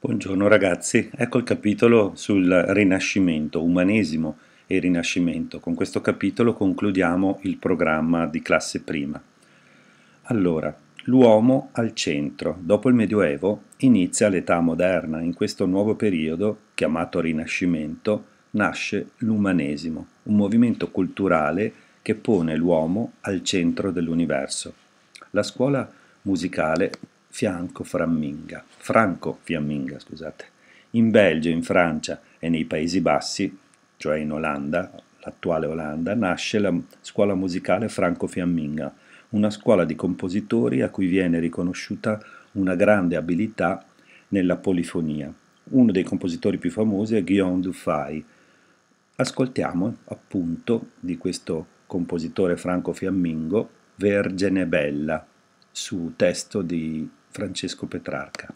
Buongiorno ragazzi, ecco il capitolo sul Rinascimento, Umanesimo e Rinascimento. Con questo capitolo concludiamo il programma di classe prima. Allora, l'uomo al centro. Dopo il Medioevo inizia l'età moderna. In questo nuovo periodo, chiamato Rinascimento, nasce l'umanesimo, un movimento culturale che pone l'uomo al centro dell'universo. La scuola musicale Franco-Fiamminga, scusate. In Belgio, in Francia e nei Paesi Bassi, cioè in Olanda, l'attuale Olanda, nasce la scuola musicale Franco-Fiamminga, una scuola di compositori a cui viene riconosciuta una grande abilità nella polifonia. Uno dei compositori più famosi è Guillaume Dufay. Ascoltiamo appunto di questo compositore franco-fiammingo Vergine Bella, su testo di Francesco Petrarca.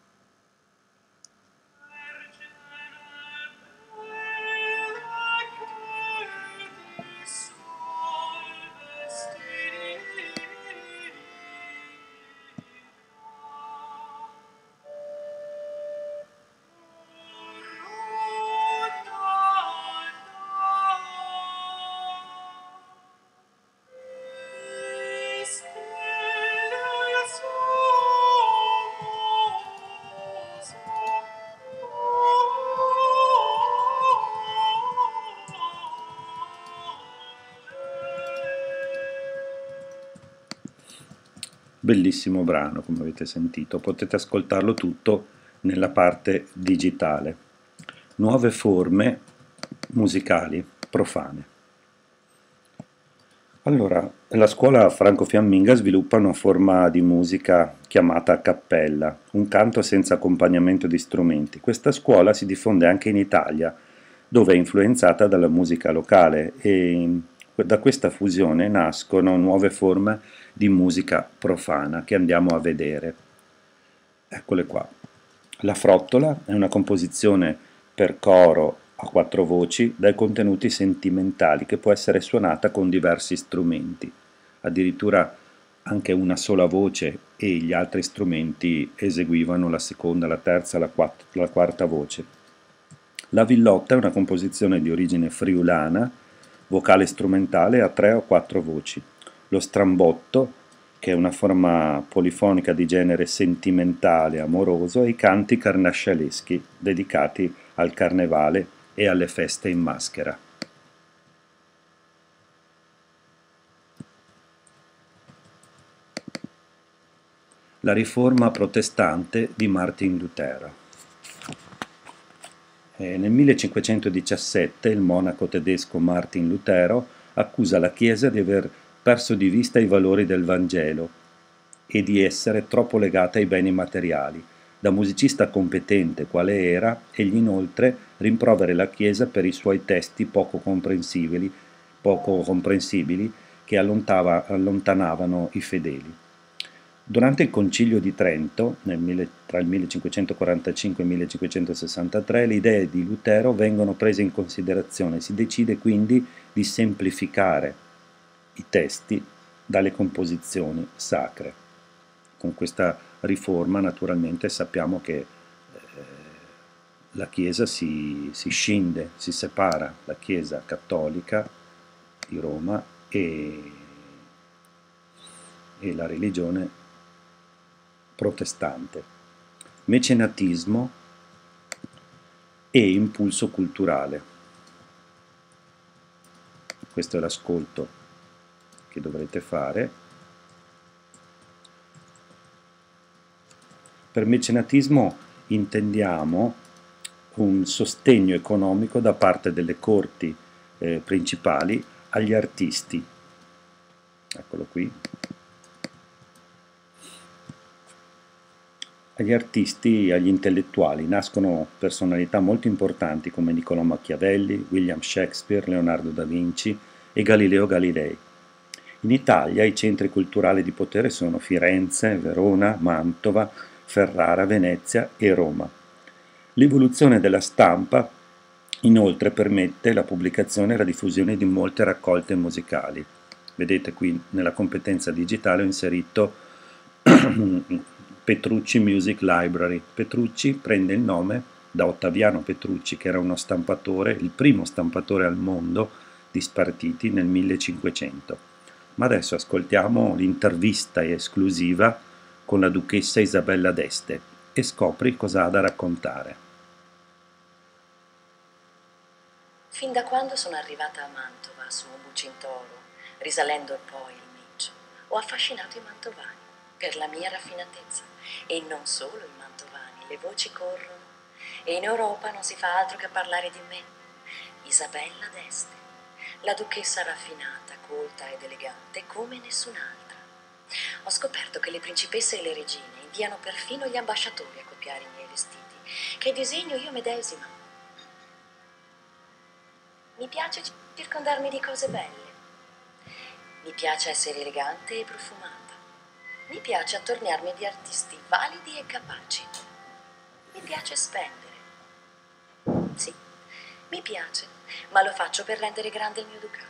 Bellissimo brano, come avete sentito, potete ascoltarlo tutto nella parte digitale. Nuove forme musicali profane. Allora, la scuola franco-fiamminga sviluppa una forma di musica chiamata a cappella, un canto senza accompagnamento di strumenti. Questa scuola si diffonde anche in Italia, dove è influenzata dalla musica locale e da questa fusione nascono nuove forme di musica profana che andiamo a vedere. Eccole qua. La frottola è una composizione per coro a quattro voci dai contenuti sentimentali che può essere suonata con diversi strumenti. Addirittura anche una sola voce e gli altri strumenti eseguivano la seconda, la terza, la quarta voce. La villotta è una composizione di origine friulana, vocale strumentale a tre o quattro voci. Lo strambotto, che è una forma polifonica di genere sentimentale, amoroso, e i canti carnascialeschi, dedicati al carnevale e alle feste in maschera. La riforma protestante di Martin Lutero. Nel 1517 il monaco tedesco Martin Lutero accusa la Chiesa di aver perso di vista i valori del Vangelo e di essere troppo legata ai beni materiali. Da musicista competente quale era, egli inoltre rimprovera la Chiesa per i suoi testi poco comprensibili che allontanavano i fedeli. Durante il Concilio di Trento, tra il 1545 e il 1563, le idee di Lutero vengono prese in considerazione. Si decide quindi di semplificare i testi dalle composizioni sacre. Con questa riforma, naturalmente, sappiamo che la Chiesa si scinde, si separa, la Chiesa cattolica di Roma e la religione protestante. Mecenatismo e impulso culturale. Questo è l'ascolto che dovrete fare. Per mecenatismo intendiamo un sostegno economico da parte delle corti principali agli artisti. Eccolo qui. Agli artisti e agli intellettuali nascono personalità molto importanti come Niccolò Machiavelli, William Shakespeare, Leonardo da Vinci e Galileo Galilei. In Italia i centri culturali di potere sono Firenze, Verona, Mantova, Ferrara, Venezia e Roma. L'evoluzione della stampa inoltre permette la pubblicazione e la diffusione di molte raccolte musicali. Vedete qui nella competenza digitale ho inserito Petrucci Music Library. Petrucci prende il nome da Ottaviano Petrucci, che era uno stampatore, il primo stampatore al mondo di spartiti nel 1500. Ma adesso ascoltiamo l'intervista esclusiva con la duchessa Isabella d'Este e scopri cosa ha da raccontare. Fin da quando sono arrivata a Mantova su un Bucintoro, risalendo poi il Mincio, ho affascinato i mantovani per la mia raffinatezza. E non solo i mantovani, le voci corrono. E in Europa non si fa altro che parlare di me. Isabella d'Este, la duchessa raffinata, colta ed elegante come nessun'altra. Ho scoperto che le principesse e le regine inviano perfino gli ambasciatori a copiare i miei vestiti, che disegno io medesima. Mi piace circondarmi di cose belle. Mi piace essere elegante e profumata. Mi piace attorniarmi di artisti validi e capaci. Mi piace spendere. Sì, mi piace, ma lo faccio per rendere grande il mio ducato.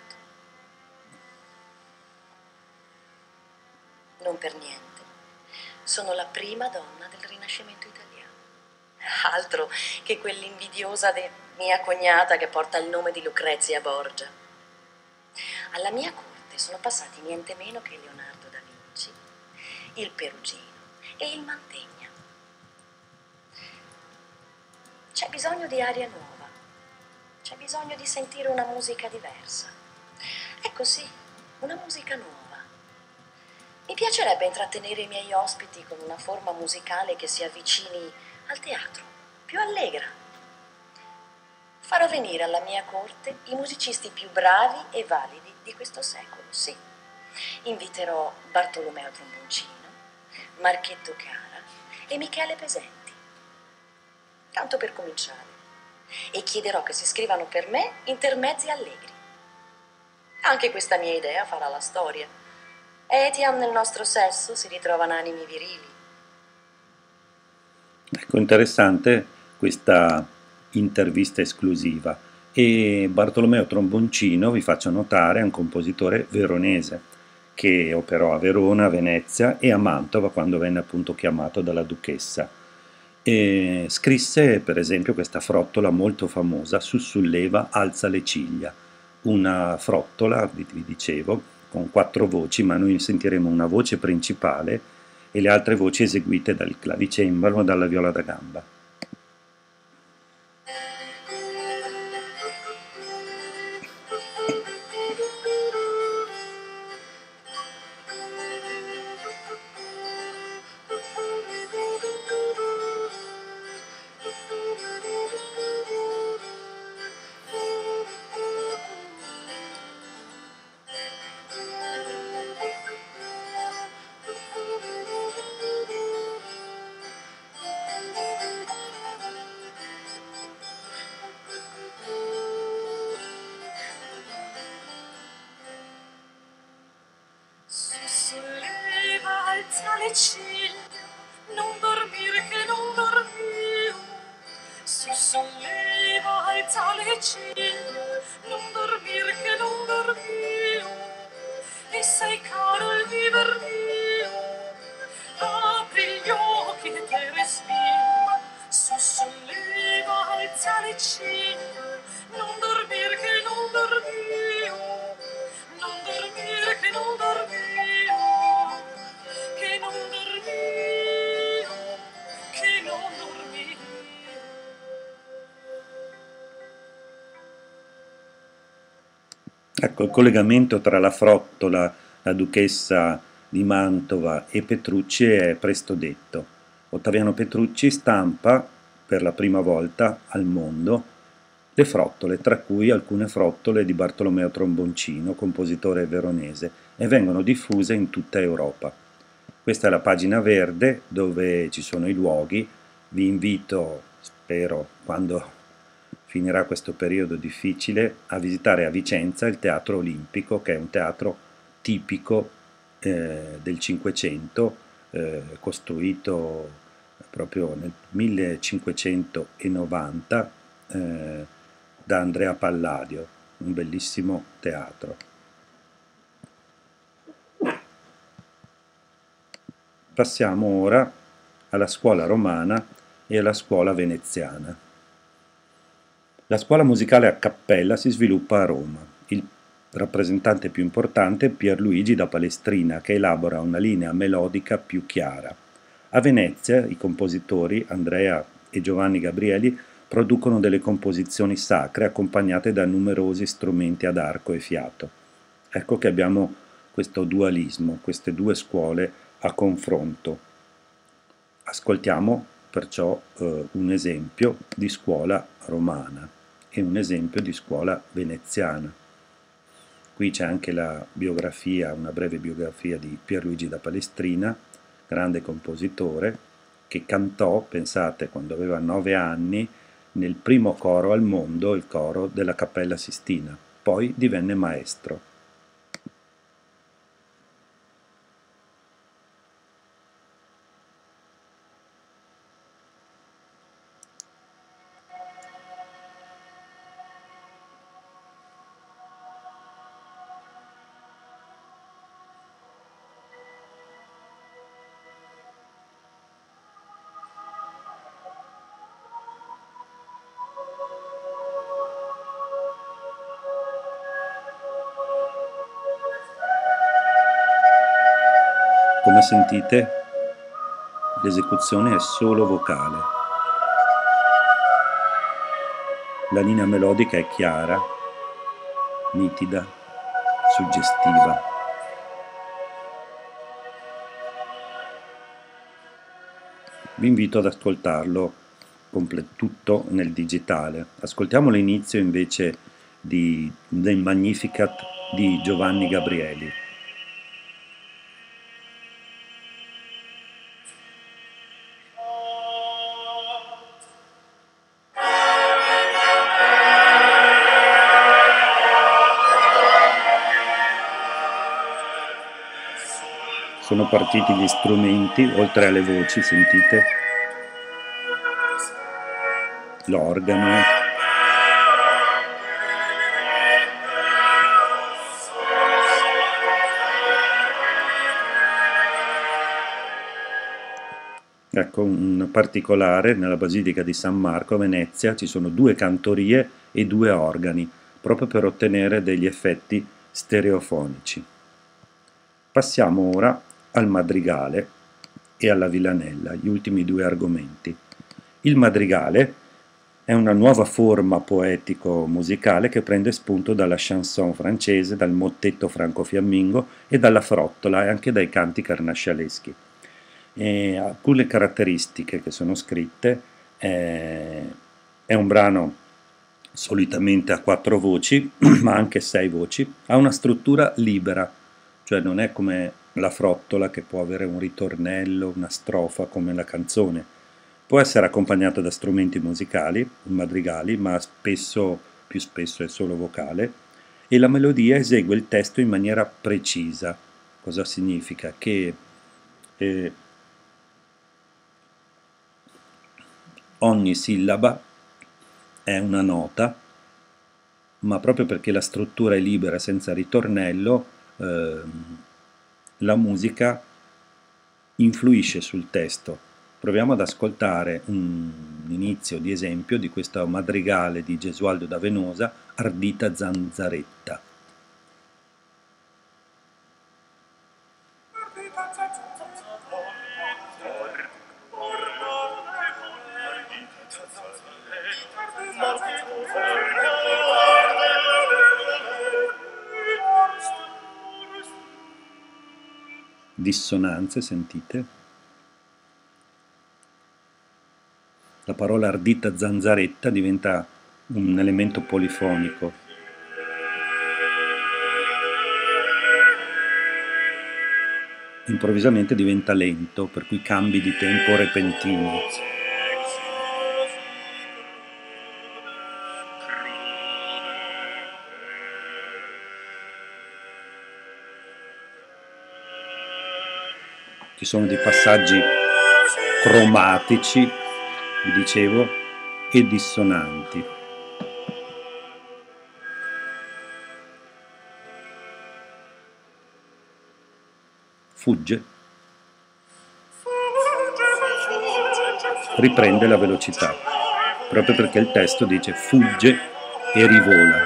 Non per niente. Sono la prima donna del Rinascimento italiano. Altro che quell'invidiosa mia cognata che porta il nome di Lucrezia Borgia. Alla mia corte sono passati niente meno che Leonardo da Vinci, il Perugino e il Mantegna. C'è bisogno di aria nuova, c'è bisogno di sentire una musica diversa. Ecco sì, una musica nuova. Mi piacerebbe intrattenere i miei ospiti con una forma musicale che si avvicini al teatro, più allegra. Farò venire alla mia corte i musicisti più bravi e validi di questo secolo, sì. Inviterò Bartolomeo Tromboncino, Marchetto Cara e Michele Pesenti. Tanto per cominciare. E chiederò che si scrivano per me intermezzi allegri. Anche questa mia idea farà la storia. Etiam nel nostro sesso si ritrovano animi virili. Ecco, interessante questa intervista esclusiva. E Bartolomeo Tromboncino, vi faccio notare, è un compositore veronese che operò a Verona, a Venezia e a Mantova quando venne appunto chiamato dalla duchessa. E scrisse per esempio questa frottola molto famosa, Sussulleva, alza le ciglia, una frottola, vi dicevo, con 4 voci, ma noi sentiremo una voce principale e le altre voci eseguite dal clavicembalo o dalla viola da gamba. Sussulleva, alza le ciglia, non dormire che non dormio. Sussulleva, alza le ciglia, non dormire che non dormio. E sei caro il viver mio, apri gli occhi e te respiro. Sussulleva, alza le ciglia, non dormire che non dormio. Non dormire che non dormio, che non dormio, che non dormio. Ecco, il collegamento tra la frottola, la duchessa di Mantova e Petrucci è presto detto. Ottaviano Petrucci stampa per la prima volta al mondo le frottole, tra cui alcune frottole di Bartolomeo Tromboncino, compositore veronese, e vengono diffuse in tutta Europa. Questa è la pagina verde dove ci sono i luoghi. Vi invito, spero, quando finirà questo periodo difficile, a visitare a Vicenza il Teatro Olimpico, che è un teatro tipico del Cinquecento, costruito proprio nel 1590 da Andrea Palladio, un bellissimo teatro. Passiamo ora alla scuola romana e alla scuola veneziana. La scuola musicale a cappella si sviluppa a Roma. Il rappresentante più importante è Pierluigi da Palestrina, che elabora una linea melodica più chiara. A Venezia i compositori Andrea e Giovanni Gabrieli producono delle composizioni sacre accompagnate da numerosi strumenti ad arco e fiato. Ecco che abbiamo questo dualismo, queste due scuole a confronto. Ascoltiamo perciò un esempio di scuola romana e un esempio di scuola veneziana. Qui c'è anche la biografia, una breve biografia di Pierluigi da Palestrina, grande compositore, che cantò, pensate, quando aveva 9 anni, nel primo coro al mondo, il coro della Cappella Sistina. Poi divenne maestro. Come sentite, l'esecuzione è solo vocale. La linea melodica è chiara, nitida, suggestiva. Vi invito ad ascoltarlo tutto nel digitale. Ascoltiamo l'inizio invece del Magnificat di Giovanni Gabrieli. Sono partiti gli strumenti, oltre alle voci, sentite? L'organo. Ecco un particolare: nella Basilica di San Marco a Venezia ci sono 2 cantorie e 2 organi, proprio per ottenere degli effetti stereofonici. Passiamo ora al madrigale e alla villanella, gli ultimi 2 argomenti. Il madrigale è una nuova forma poetico-musicale che prende spunto dalla chanson francese, dal mottetto franco-fiammingo e dalla frottola e anche dai canti carnascialeschi. E alcune caratteristiche che sono scritte: è un brano solitamente a 4 voci, ma anche 6 voci, ha una struttura libera, cioè non è come la frottola che può avere un ritornello, una strofa come la canzone. Può essere accompagnato da strumenti musicali, madrigali, ma più spesso è solo vocale, e la melodia esegue il testo in maniera precisa. Cosa significa? Che ogni sillaba è una nota, ma proprio perché la struttura è libera senza ritornello, la musica influisce sul testo. Proviamo ad ascoltare un inizio di esempio di questo madrigale di Gesualdo da Venosa, Ardita Zanzaretta. Dissonanze, sentite? La parola ardita zanzaretta diventa un elemento polifonico. Improvvisamente diventa lento, per cui cambi di tempo repentini. Ci sono dei passaggi cromatici, vi dicevo, e dissonanti. Fugge. riprende la velocità, proprio perché il testo dice fugge e rivola.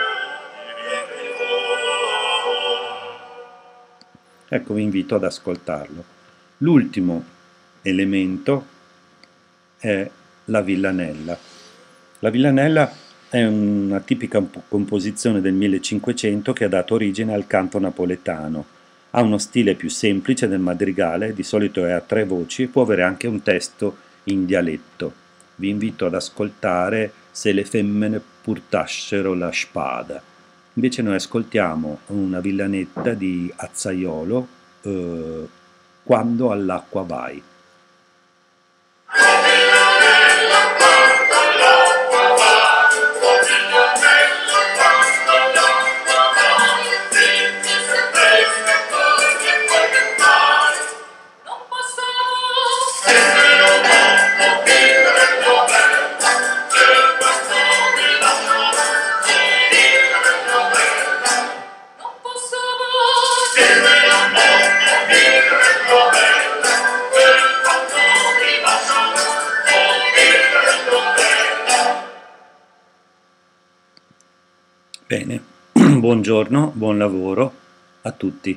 Ecco, vi invito ad ascoltarlo. L'ultimo elemento è la villanella. La villanella è una tipica composizione del 1500 che ha dato origine al canto napoletano. Ha uno stile più semplice del madrigale, di solito è a 3 voci e può avere anche un testo in dialetto. Vi invito ad ascoltare Se le femmine portassero la spada. Invece noi ascoltiamo una villanetta di Azzaiolo, Quando all'acqua vai. Bene, buongiorno, buon lavoro a tutti.